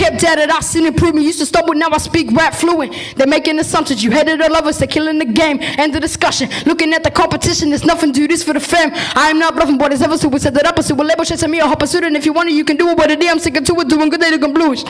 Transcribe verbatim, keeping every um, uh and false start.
kept at it, I seen improvement. Used to stumble, now I speak rap fluent. They're making assumptions, you hated or lovers, they're killing the game. End the discussion, looking at the competition, there's nothing, do this for the fam. I am not bluffing, boy, there's ever super set that up, a super label, chasing me a hopper student. If you want it, you can do it, but today I'm sticking to it, doing good, they looking bluish.